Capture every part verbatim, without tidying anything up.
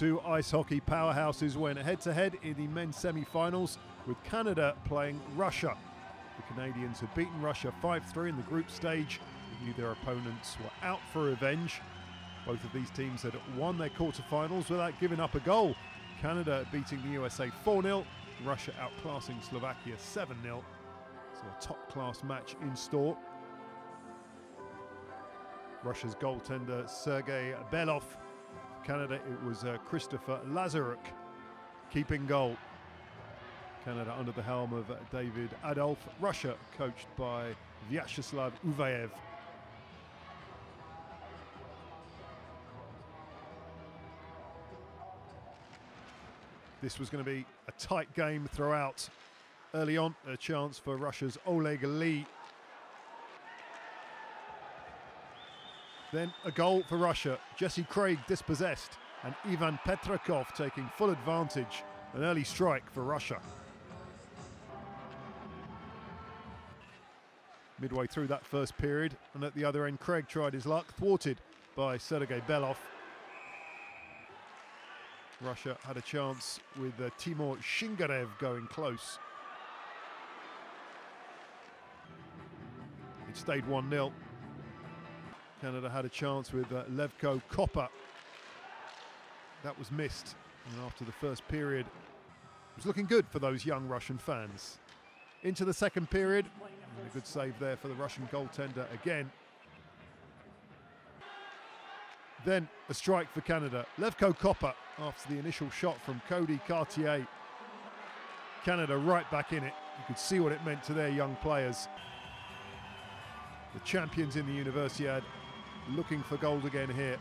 Two ice hockey powerhouses went head-to-head in the men's semi-finals, with Canada playing Russia. The Canadians had beaten Russia five three in the group stage. They knew their opponents were out for revenge. Both of these teams had won their quarterfinals without giving up a goal. Canada beating the U S A four nil, Russia outclassing Slovakia seven nil. So a top-class match in store. Russia's goaltender Sergei Belov. For Canada, it was uh, Christopher Lazaruk keeping goal. Canada under the helm of uh, David Adolf. Russia coached by Vyacheslav Uvaev. This was going to be a tight game throughout. Early on, a chance for Russia's Oleg Lee. Then a goal for Russia. Jesse Craig dispossessed, and Ivan Petrakov taking full advantage. An early strike for Russia. Midway through that first period, and at the other end, Craig tried his luck, thwarted by Sergei Belov. Russia had a chance with uh, Timur Shingarev going close. It stayed one nil. Canada had a chance with uh, Levko Kopa. That was missed, and after the first period, it was looking good for those young Russian fans. Into the second period, and a good save there for the Russian goaltender again. Then a strike for Canada. Levko Kopa after the initial shot from Cody Cartier. Canada right back in it. You could see what it meant to their young players. The champions in the Universiade looking for gold again here.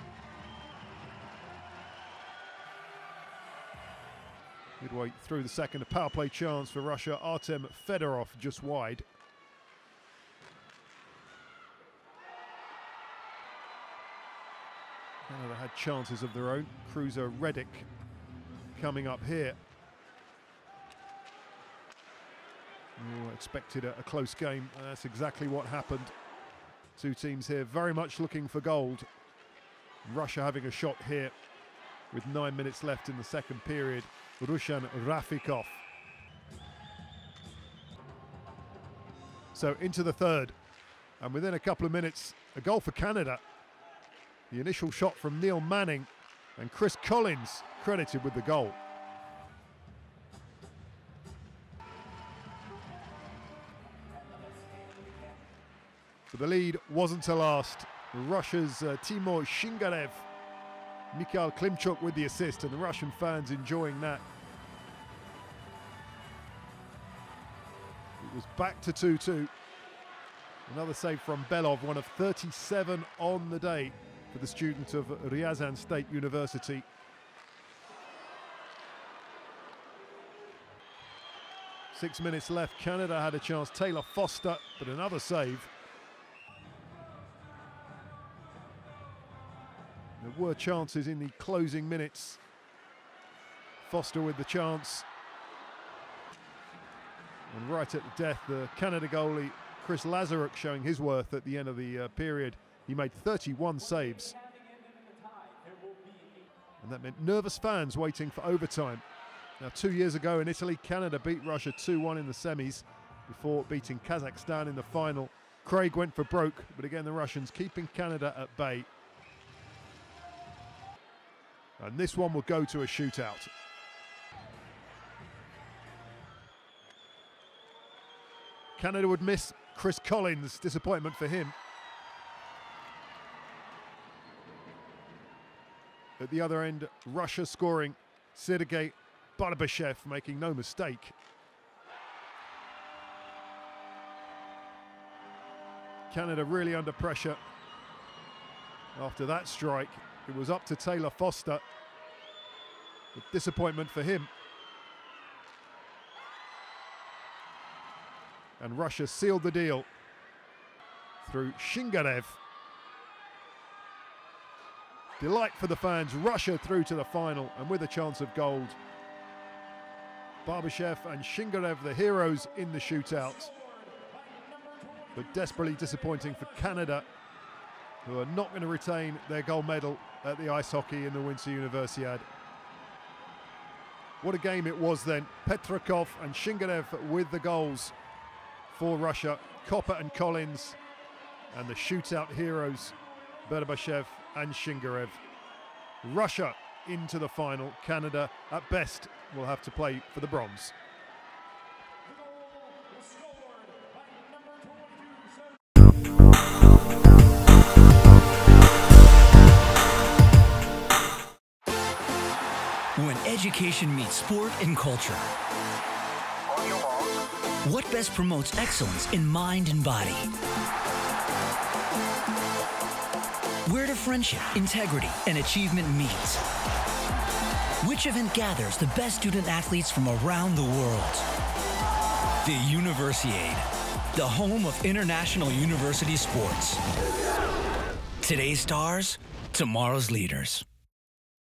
Midway through the second, a power play chance for Russia. Artem Fedorov just wide. Canada had chances of their own. Cruiser Reddick coming up here. Oh, expected a, a close game. That's exactly what happened. Two teams here very much looking for gold. Russia having a shot here with nine minutes left in the second period. Rushan Rafikov. So into the third, and within a couple of minutes, a goal for Canada. The initial shot from Neil Manning, and Chris Collins credited with the goal. But the lead wasn't to last. Russia's uh, Timur Shingarev, Mikhail Klimchuk with the assist, and the Russian fans enjoying that. It was back to two two. Another save from Belov, one of thirty-seven on the day for the student of Ryazan State University. Six minutes left. Canada had a chance. Taylor Foster, but another save. There were chances in the closing minutes. Foster with the chance. And right at the death, the Canada goalie, Chris Lazaruk, showing his worth at the end of the uh, period. He made thirty-one saves. And that meant nervous fans waiting for overtime. Now, two years ago in Italy, Canada beat Russia two one in the semis before beating Kazakhstan in the final. Craig went for broke, but again the Russians keeping Canada at bay. And this one will go to a shootout. Canada would miss Chris Collins, disappointment for him. At the other end, Russia scoring. Sergei Barbashev making no mistake. Canada really under pressure. After that strike, it was up to Taylor Foster. But disappointment for him. And Russia sealed the deal through Shingarev. Delight for the fans. Russia through to the final and with a chance of gold. Barbashev and Shingarev, the heroes in the shootout. But desperately disappointing for Canada, who are not going to retain their gold medal at the ice hockey in the Winter Universiade. What a game it was then. Petrakov and Shingarev with the goals for Russia. Koper and Collins, and the shootout heroes, Berbashev and Shingarev. Russia into the final. Canada, at best, will have to play for the bronze. When education meets sport and culture. What best promotes excellence in mind and body? Where do friendship, integrity, and achievement meet? Which event gathers the best student athletes from around the world? The Universiade, the home of international university sports. Today's stars, tomorrow's leaders.